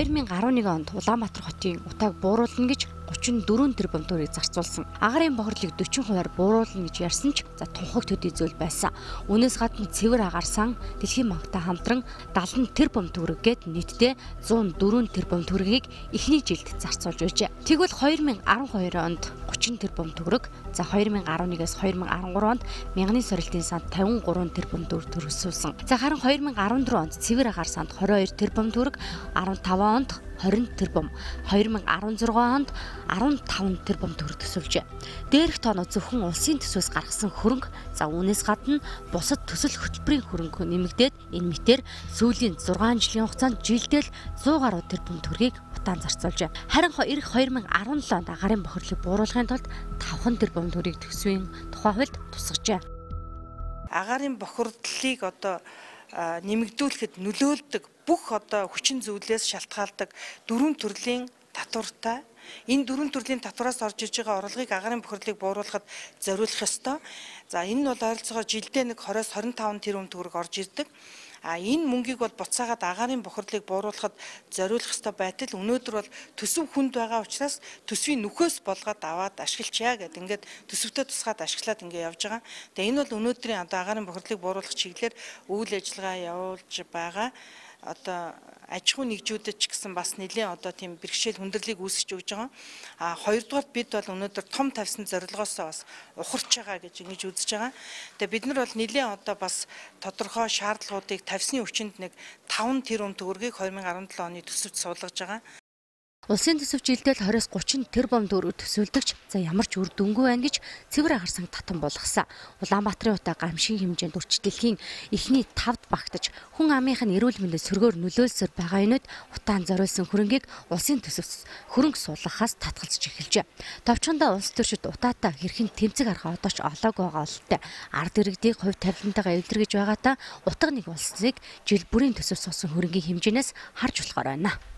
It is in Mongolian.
2011 онд Улаанбаатар хотын утааг бууруулна гэж 34 тэрбум төгрөгийг зарцуулсан. Агаарын бохирлыг 40%-аар бууруулна гэж ярьсан ч тунхаг төдий зүйл байсан. Үүнээс гадна цэвэр агаар сан Дэлхийн банктай хамтран 70 тэрбум төгрөг гээд нийтдээ 104 тэрбум төгрөгийг эхний жилд зарцуулж байжээ. Тэгвэл 2012 онд 30 тэрбум төгрөг, 2011-ээс 2013 онд мянганы сорилтын санд 53 тэрбум төгрөг төрөлсүүлсэн. Харин 2014 онд цэвэр агаар санд 22 тэрбум төгрөг, 15 онд 20 тэрбум, 2016 онд 15 тэрбум төгрөг төсөвлөжээ. Дээрх тооноо зөвхөн улсын төсвөөс гаргасан хөрөнгө, үүнээс гадна бусад төсөл хөтөлбөрийн хөрөнгө нэмэгдээд энэ мэтээр сүүлийн 6 жилийн хугацаанд жилдээ 100 гаруй тэрбум төгрөгийг утаан зарцуулжээ. Харин эх 2017 онд агаарын бохирлыг бууруулахын тулд 5 тэрбум төгрөгийг төсвийн тухай хуульд тусгажээ. Агаарын бохирдлыг нэмэгдүүлэхэд нөлөөлдөг бүх хүчин зүйлээс шалтгаалдаг дөрвөн төрлийн татвартай. Энэ дөрвөн төрлийн татвараас орж иж байгаа орлогыг агаарын бохирдлыг бууруулахад зориулах ёстой. Энэ нь бол ойролцоогоор жилдээ 20-25 тэрбум төгрөг орж ирдэг. Энэ мөнгийг бол буцаагаад агаарын бохирдлыг бууруулахад зориулах ёстой байтал өнөөдөр бол төсөв хүнд байгаа учраас төсвийн нүхөөс болгоод аваад ашиглачаа гэдэг ингээд төсөвтөө тусгаад ашиглаад ингээд явж байгаа. Тэгээ энэ бол өнөөдрийн агаарын бохирдлыг бууруулах чиглэлээр үйл ажиллагаа явуулж байгаа. Аж ахуй нэгжүүдэд ч гэсэн бас нэлээд тийм бэрхшээл хүндрэлийг үүсгэж өгж байгаа. Хоёрдугаар бид бол өнөөдөр том тавьсан зорилгоосоо бас ухарч байгаа гэж ингэж үзэж байгаа. Тэгээ бид нар бол нэлээд бас тодорхой шаардлагуудыг тавьсны хүчинд 5 тэрбум төгрөгийг 2017 оны төсөвт суулгаж байгаа. Улсын төсөв жилдээ 20-30 тэрбум төгрөг төсөвлөгч ямар ч үр дүнгүй байна гэж цэвэр агаар санг татан болгосон. Улаанбаатарын утаа гамшигын хэмжээнд үрчлэлийн эхний 5-д багтаж хүн амынхын эрүүл мэндэд сөргөөр нөлөөлсөөр байгаа юмуд утаан зориулсан хөрөнгийг улсын төсөвт хөрөнгө суулгахаас татгалзаж эхэлжээ. Товчхондоо улс төрчид утаатай хэрхэн тэмцэх арга одоо ч олоогүй байгаа бололтой. Ард иргэдийг хувь тавилантайгаа эвдэргэж байгаатай утга нэг улсыг жил бүрийн төсөв суусан хөрөнгийн хэмжээнээс харж болохоор байна.